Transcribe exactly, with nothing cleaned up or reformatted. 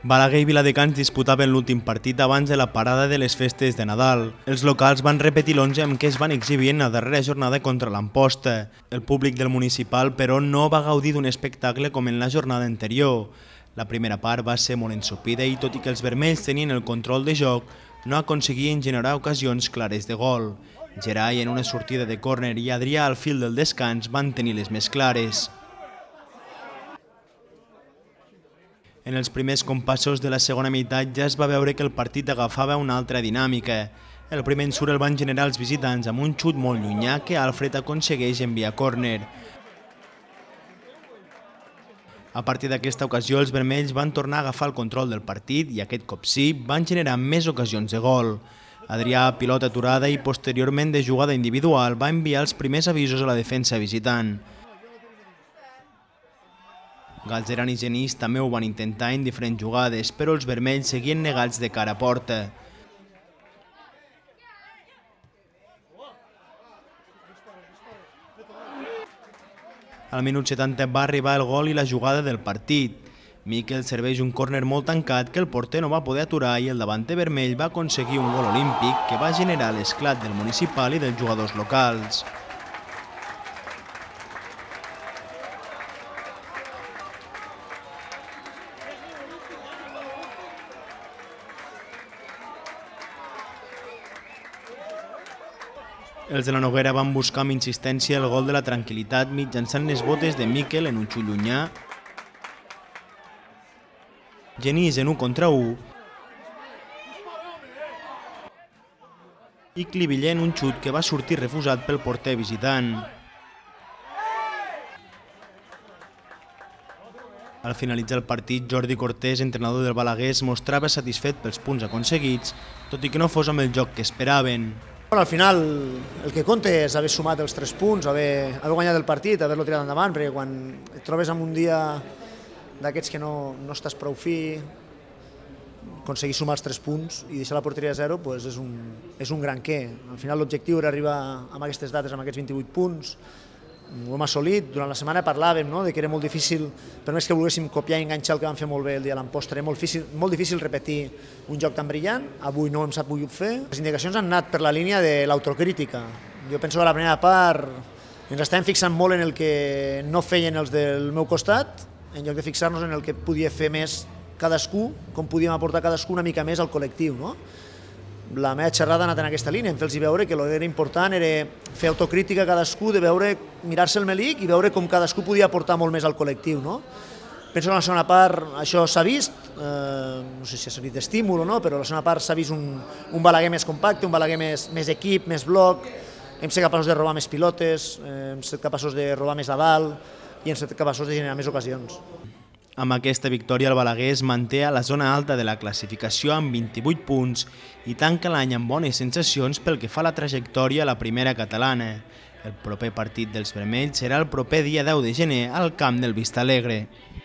Balaguer i Viladecans disputaven l'últim partit abans de la parada de les festes de Nadal. Els locals van repetir l'onze amb què es van exhibir en la darrera jornada contra l'Amposta. El públic del municipal, però, no va gaudir d'un espectacle com en la jornada anterior. La primera part va ser molt ensopida i, tot i que els vermells tenien el control de joc, no aconseguien generar ocasions clares de gol. Gerai, en una sortida de córner, i Adrià, al fil del descans, van tenir les més clares. En els primers compassos de la segona meitat ja es va veure que el partit agafava una altra dinàmica. El primer ensurt el van generar els visitants amb un xut molt llunyà que Alfred aconsegueix enviar a córner. A partir d'aquesta ocasió, els vermells van tornar a agafar el control del partit i aquest cop sí van generar més ocasions de gol. Adrià, pilota aturada i posteriorment de jugada individual, va enviar els primers avisos a la defensa visitant. Galzeran i Genís també ho van intentar en diferents jugades, però els vermells seguien negats de cara a porta. Al minut setanta va arribar el gol i la jugada del partit. Miquel serveix un córner molt tancat que el porter no va poder aturar i el davanter vermell va aconseguir un gol olímpic que va generar l'esclat del municipal i dels jugadors locals. Els de la Noguera van buscar amb insistència el gol de la tranquil·litat mitjançant les botes de Miquel en un xut llunyà, Genís en un contra u i Cliviller en un xut que va sortir refusat pel porter visitant. Al finalitzar el partit, Jordi Cortés, entrenador del Balaguer, es mostrava satisfet pels punts aconseguits, tot i que no fos amb el joc que esperaven. Al final el que compta és haver sumat els tres punts, haver, haver guanyat el partit, haver-lo tirat endavant, perquè quan et trobes en un dia d'aquests que no, no estàs prou fi, aconseguir sumar els tres punts i deixar la porteria a zero pues és, un, és un gran què. Al final l'objectiu era arribar amb aquestes dates, amb aquests vint-i-vuit punts, ho hem assolit. Durant la setmana parlàvem no? de que era molt difícil, per més que volguéssim copiar i enganxar el que vam fer molt bé el dia de l'Amposta, era molt difícil, molt difícil repetir un joc tan brillant, avui no hem s'ha pogut fer. Les indicacions han anat per la línia de l'autocrítica. Jo penso que a la primera part ens estàvem fixant molt en el que no feien els del meu costat, en lloc de fixar-nos en el que podia fer més cadascú, com podíem aportar cadascú una mica més al col·lectiu. No? La meva xerrada ha anat en aquesta línia, en fer-los veure que el que era important era fer autocrítica a cadascú, de veure, mirar-se el melic i veure com cadascú podia aportar molt més al col·lectiu. No? Penso que en la segona part això s'ha vist, eh, no sé si ha servit d'estímul o no, però en la segona part s'ha vist un, un Balaguer més compacte, un Balaguer més, més equip, més bloc, hem estat capaços de robar més pilotes, eh, hem estat capaços de robar més a dalt i hem estat capaços de generar més ocasions. Amb aquesta victòria el Balaguer es manté a la zona alta de la classificació amb vint-i-vuit punts i tanca l'any amb bones sensacions pel que fa a la trajectòria a la primera catalana. El proper partit dels vermells serà el proper dia deu de gener al camp del Vistalegre.